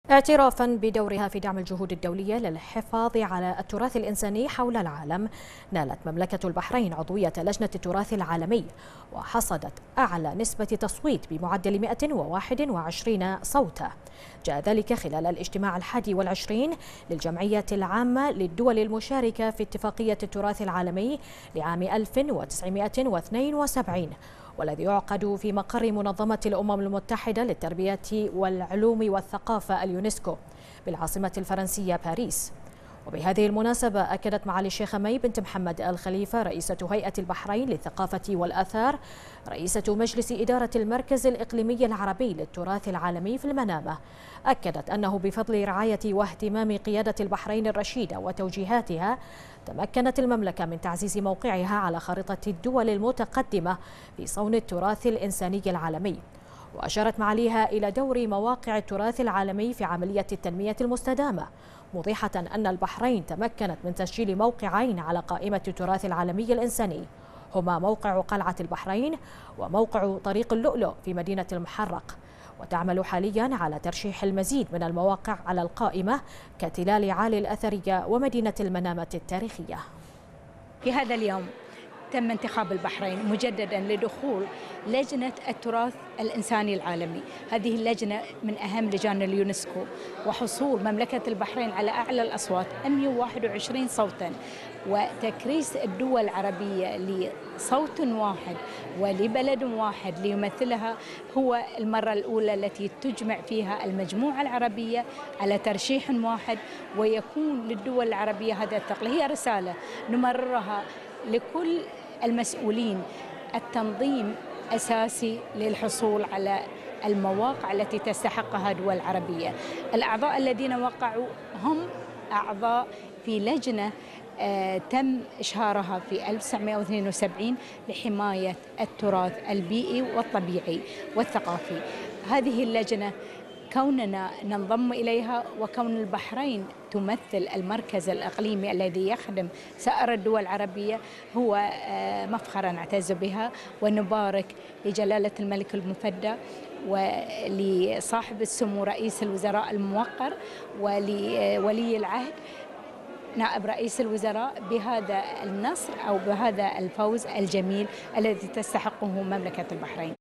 اعترافا بدورها في دعم الجهود الدولية للحفاظ على التراث الإنساني حول العالم، نالت مملكة البحرين عضوية لجنة التراث العالمي، وحصدت أعلى نسبة تصويت بمعدل 121 صوتا. جاء ذلك خلال الاجتماع 21 للجمعية العامة للدول المشاركة في اتفاقية التراث العالمي لعام 1972، والذي يعقد في مقر منظمة الأمم المتحدة للتربية والعلوم والثقافة اليونسكو بالعاصمة الفرنسية باريس. وبهذه المناسبة أكدت معالي الشيخة مي بنت محمد آل خليفة رئيسة هيئة البحرين للثقافة والآثار رئيسة مجلس إدارة المركز الإقليمي العربي للتراث العالمي في المنامة، أكدت أنه بفضل رعاية واهتمام قيادة البحرين الرشيدة وتوجيهاتها تمكنت المملكة من تعزيز موقعها على خارطة الدول المتقدمة في صون التراث الإنساني العالمي. وأشارت معاليها إلى دور مواقع التراث العالمي في عملية التنمية المستدامة، موضحة أن البحرين تمكنت من تسجيل موقعين على قائمة التراث العالمي الإنساني، هما موقع قلعة البحرين وموقع طريق اللؤلؤ في مدينة المحرق، وتعمل حاليا على ترشيح المزيد من المواقع على القائمة كتلال عالي الأثرية ومدينة المنامة التاريخية. في هذا اليوم تم انتخاب البحرين مجددا لدخول لجنة التراث الإنساني العالمي. هذه اللجنة من أهم لجان اليونسكو، وحصول مملكة البحرين على أعلى الأصوات 121 صوتا، وتكريس الدول العربية لصوت واحد ولبلد واحد ليمثلها، هو المرة الأولى التي تجمع فيها المجموعة العربية على ترشيح واحد، ويكون للدول العربية هذا الثقل. هي رسالة نمررها لكل المسؤولين. التنظيم أساسي للحصول على المواقع التي تستحقها دول عربية. الأعضاء الذين وقعوا هم أعضاء في لجنة تم إشهارها في 1972 لحماية التراث البيئي والطبيعي والثقافي. هذه اللجنة كوننا ننضم إليها، وكون البحرين تمثل المركز الإقليمي الذي يخدم سائر الدول العربية، هو مفخرة نعتز بها، ونبارك لجلالة الملك المفدى ولصاحب السمو رئيس الوزراء الموقر ولولي العهد نائب رئيس الوزراء بهذا النصر أو بهذا الفوز الجميل الذي تستحقه مملكة البحرين.